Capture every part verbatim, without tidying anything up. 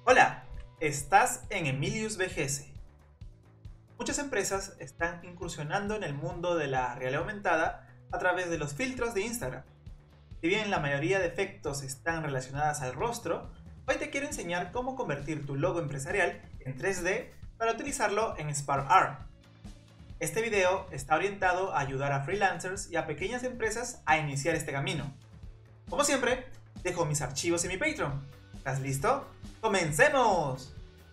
Hola, estás en Emilius V G S. Muchas empresas están incursionando en el mundo de la realidad aumentada a través de los filtros de Instagram. Si bien la mayoría de efectos están relacionados al rostro, hoy te quiero enseñar cómo convertir tu logo empresarial en tres D para utilizarlo en SparkR. Este video está orientado a ayudar a freelancers y a pequeñas empresas a iniciar este camino. Como siempre, dejo mis archivos en mi Patreon. ¿Estás listo? ¡Comencemos!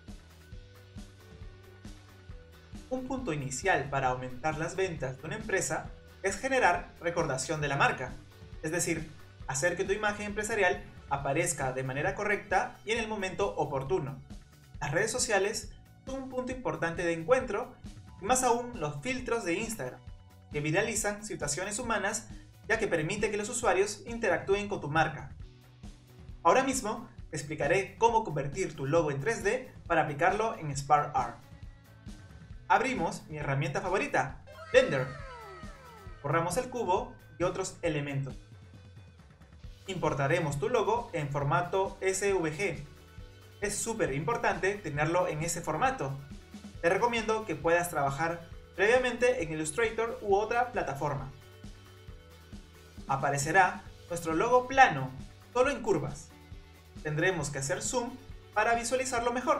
Un punto inicial para aumentar las ventas de una empresa es generar recordación de la marca, es decir, hacer que tu imagen empresarial aparezca de manera correcta y en el momento oportuno. Las redes sociales son un punto importante de encuentro, y más aún los filtros de Instagram, que viralizan situaciones humanas ya que permite que los usuarios interactúen con tu marca. Ahora mismo te explicaré cómo convertir tu logo en tres D para aplicarlo en SparkR. Abrimos mi herramienta favorita, Blender. Borramos el cubo y otros elementos. Importaremos tu logo en formato S V G. Es súper importante tenerlo en ese formato. Te recomiendo que puedas trabajar previamente en Illustrator u otra plataforma. Aparecerá nuestro logo plano, solo en curvas. Tendremos que hacer zoom para visualizarlo mejor.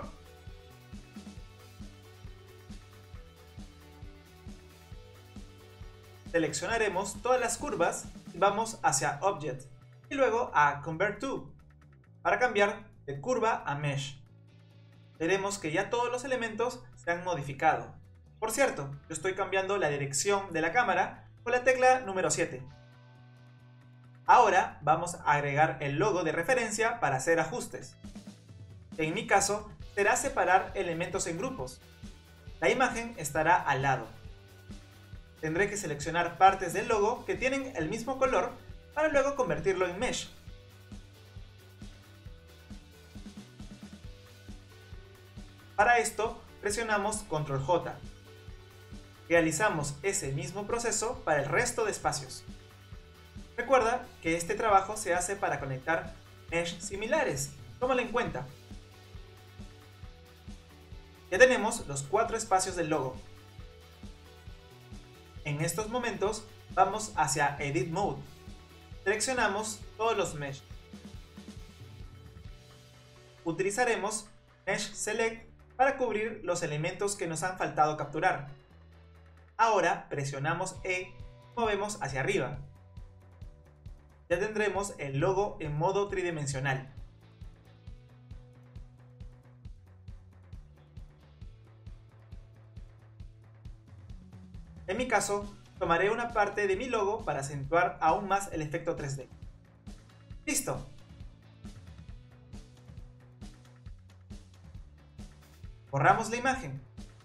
Seleccionaremos todas las curvas y vamos hacia Object y luego a Convert to para cambiar de curva a Mesh. Veremos que ya todos los elementos se han modificado. Por cierto, yo estoy cambiando la dirección de la cámara con la tecla número siete. Ahora vamos a agregar el logo de referencia para hacer ajustes. En mi caso, será separar elementos en grupos. La imagen estará al lado. Tendré que seleccionar partes del logo que tienen el mismo color para luego convertirlo en Mesh. Para esto, presionamos control J. Realizamos ese mismo proceso para el resto de espacios. Recuerda que este trabajo se hace para conectar mesh similares. Tómalo en cuenta. Ya tenemos los cuatro espacios del logo. En estos momentos vamos hacia Edit Mode. Seleccionamos todos los mesh. Utilizaremos Mesh Select para cubrir los elementos que nos han faltado capturar. Ahora presionamos E y movemos hacia arriba. Ya tendremos el logo en modo tridimensional. En mi caso, tomaré una parte de mi logo para acentuar aún más el efecto tres D. ¡Listo! Borramos la imagen.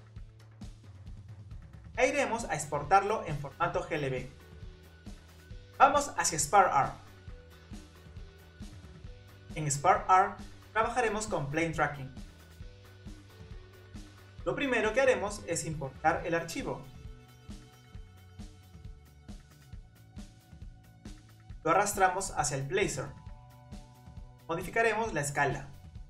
E iremos a exportarlo en formato G L B. Vamos hacia SparkR. En SparkR trabajaremos con Plane Tracking. Lo primero que haremos es importar el archivo. Lo arrastramos hacia el placer. Modificaremos la escala.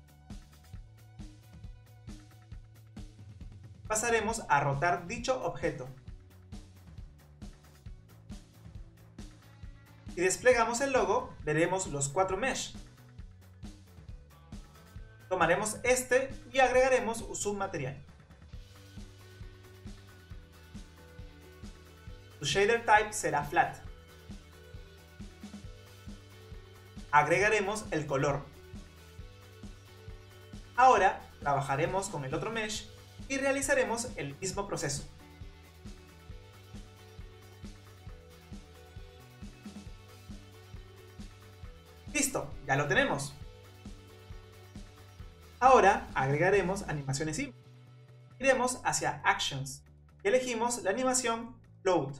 Pasaremos a rotar dicho objeto. Si desplegamos el logo, veremos los cuatro mesh. Tomaremos este y agregaremos un submaterial. Su shader type será flat. Agregaremos el color. Ahora trabajaremos con el otro mesh y realizaremos el mismo proceso. ¡Listo! ¡Ya lo tenemos! Ahora agregaremos animaciones simples. Iremos hacia Actions y elegimos la animación Float.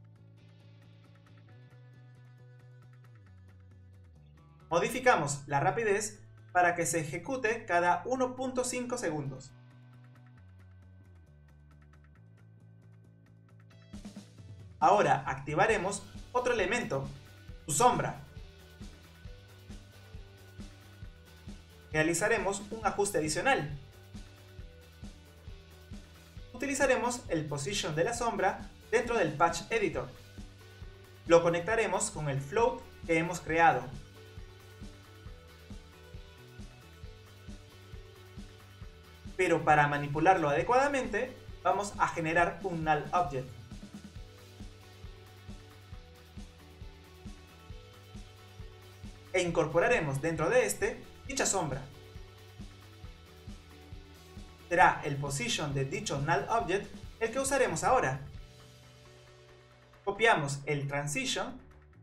Modificamos la rapidez para que se ejecute cada uno punto cinco segundos. Ahora activaremos otro elemento, su sombra. realizaremos un ajuste adicional. Utilizaremos el position de la sombra dentro del Patch Editor. Lo conectaremos con el float que hemos creado. Pero para manipularlo adecuadamente, vamos a generar un null object. E incorporaremos dentro de este dicha sombra. Será el position de dicho null object el que usaremos ahora. Copiamos el transition.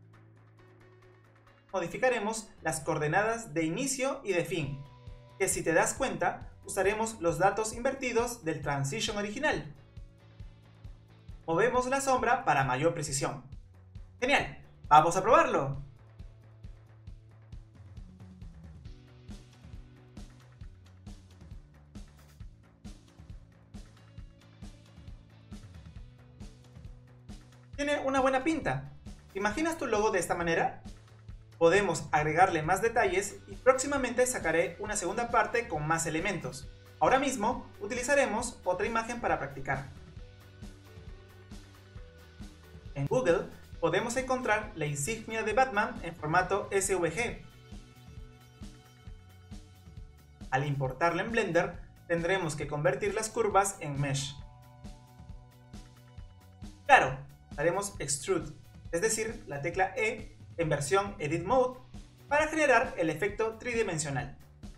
Modificaremos las coordenadas de inicio y de fin, que si te das cuenta, usaremos los datos invertidos del transition original. Movemos la sombra para mayor precisión. ¡Genial! ¡Vamos a probarlo! Tiene una buena pinta. ¿Imaginas tu logo de esta manera? Podemos agregarle más detalles y próximamente sacaré una segunda parte con más elementos. Ahora mismo utilizaremos otra imagen para practicar. En Google podemos encontrar la insignia de Batman en formato S V G. Al importarla en Blender tendremos que convertir las curvas en Mesh. Claro, haremos Extrude, es decir, la tecla E en versión Edit Mode para generar el efecto tridimensional.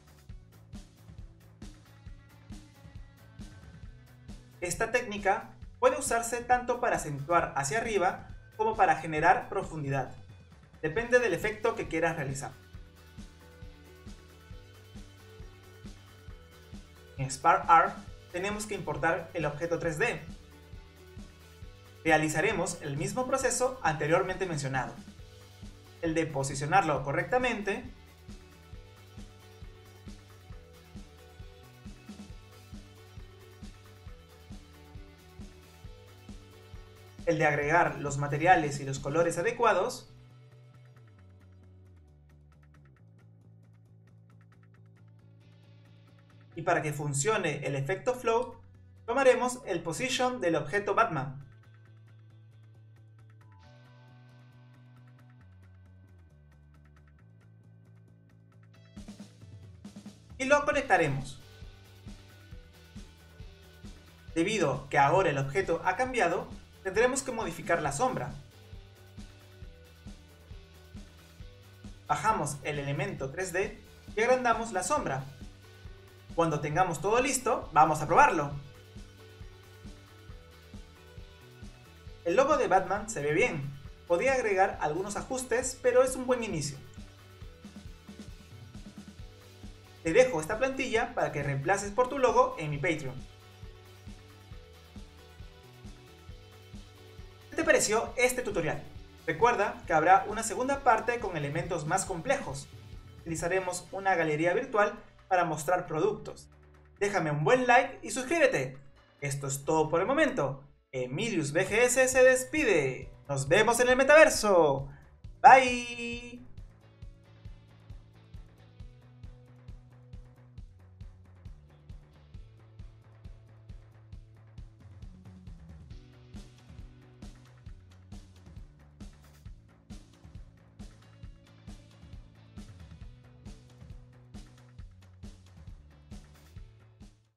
Esta técnica puede usarse tanto para acentuar hacia arriba como para generar profundidad. Depende del efecto que quieras realizar. En SparkArt tenemos que importar el objeto tres D. Realizaremos el mismo proceso anteriormente mencionado. El de posicionarlo correctamente, el de agregar los materiales y los colores adecuados, y para que funcione el efecto float, tomaremos el position del objeto Batman. Y lo conectaremos. Debido que ahora el objeto ha cambiado, tendremos que modificar la sombra. Bajamos el elemento tres D y agrandamos la sombra. Cuando tengamos todo listo, vamos a probarlo. El logo de Batman se ve bien. Podría agregar algunos ajustes, pero es un buen inicio. Te dejo esta plantilla para que reemplaces por tu logo en mi Patreon. ¿Qué te pareció este tutorial? Recuerda que habrá una segunda parte con elementos más complejos. Utilizaremos una galería virtual para mostrar productos. Déjame un buen like y suscríbete. Esto es todo por el momento. Emilius V G S se despide. Nos vemos en el metaverso. Bye.